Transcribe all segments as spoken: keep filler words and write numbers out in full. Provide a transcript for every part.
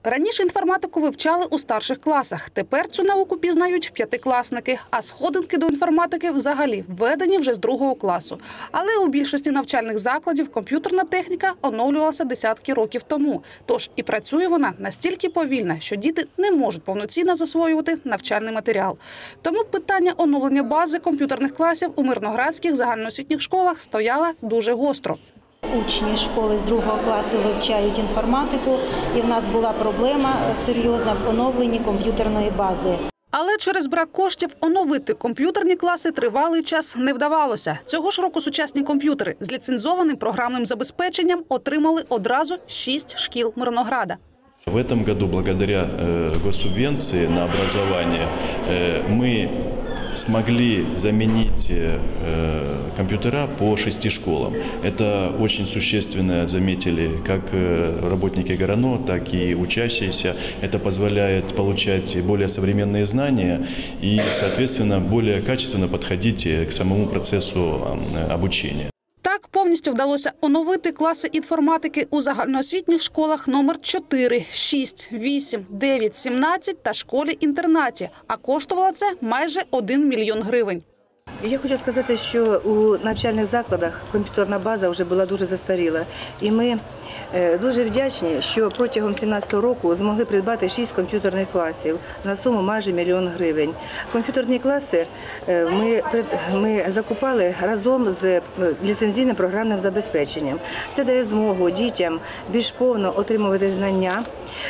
Раніше інформатику вивчали у старших класах. Тепер цю науку пізнають п'ятикласники, а сходинки до інформатики взагалі введені вже з другого класу. Але у більшості навчальних закладів комп'ютерна техніка оновлювалася десятки років тому. Тож і працює вона настільки повільно, що діти не можуть повноцінно засвоювати навчальний матеріал. Тому питання оновлення бази комп'ютерних класів у мирноградських загальноосвітніх школах стояло дуже гостро. Учні школи з другого класу вивчають інформатику, і в нас була проблема серйозна в оновленні комп'ютерної бази. Але через брак коштів оновити комп'ютерні класи тривалий час не вдавалося. Цього ж року сучасні комп'ютери з ліцензованим програмним забезпеченням отримали одразу шість шкіл Мирнограда. В этом году, благодаря госсубвенции на образование, мы смогли заменить компьютера по шести школам. Это очень существенно заметили как работники ГРАНО, так и учащиеся. Это позволяет получать более современные знания и, соответственно, более качественно подходить к самому процессу обучения. Так повністю вдалося оновити класи інформатики у загальноосвітніх школах номер чотири, шість, вісім, дев'ять, сімнадцять та школі-інтернаті. А коштувало це майже один мільйон гривень. Я хочу сказати, що у навчальних закладах комп'ютерна база вже була дуже застаріла. І ми дуже вдячні, що протягом сімнадцятого року змогли придбати шість комп'ютерних класів на суму майже мільйон гривень. Комп'ютерні класи ми, ми закупали разом з ліцензійним програмним забезпеченням. Це дає змогу дітям більш повно отримувати знання.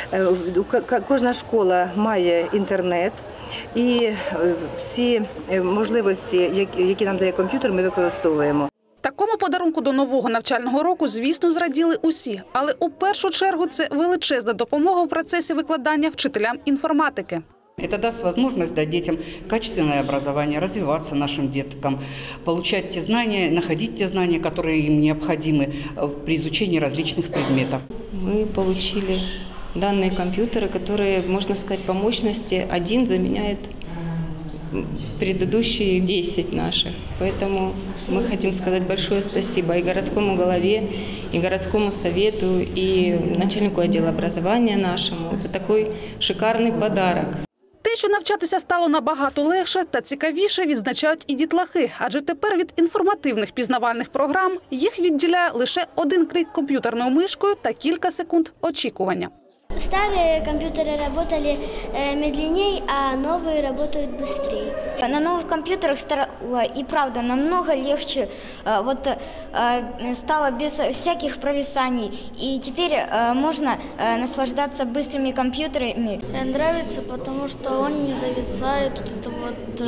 Кожна школа має інтернет. І всі можливості, які нам дає комп'ютер, ми використовуємо. Такому подарунку до нового навчального року, звісно, зраділи усі. Але у першу чергу це величезна допомога у процесі викладання вчителям інформатики. Это даст возможность дать детям качественное образование, развиваться нашим деткам, получать те знания, находить те знания, которые им необходимы при изучении различных предметов. Мы получили данные компьютеры, которые, можно сказать, по мощности один заменяет предыдущие десять наших. Поэтому мы хотим сказать большое спасибо и городскому голове, и городскому совету, и начальнику отдела образования нашему за такой шикарный подарок. Те, що навчатися стало набагато легше та цікавіше, відзначають і дітлахи. Адже тепер від інформативних пізнавальних програм їх відділяє лише один клік комп'ютерною мишкою та кілька секунд очікування. Старые компьютеры работали медленнее, а новые работают быстрее. На новых компьютерах стало и правда намного легче. Вот стало без всяких провисаний. И теперь можно наслаждаться быстрыми компьютерами. Нравится, потому что он не зависает. Вот это вот,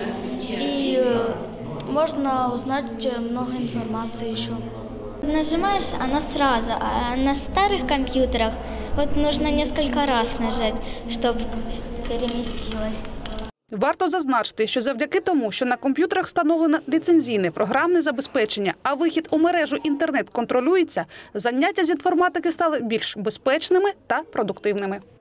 и можно узнать много информации еще. Нажимаешь, оно сразу. А на старых компьютерах вот нужно несколько раз нажать, чтобы переместилось. Варто зазначити, що завдяки тому, що на комп'ютерах встановлено ліцензійне програмне забезпечення, а вихід у мережу інтернет контролюється, заняття з інформатики стали більш безпечними та продуктивними.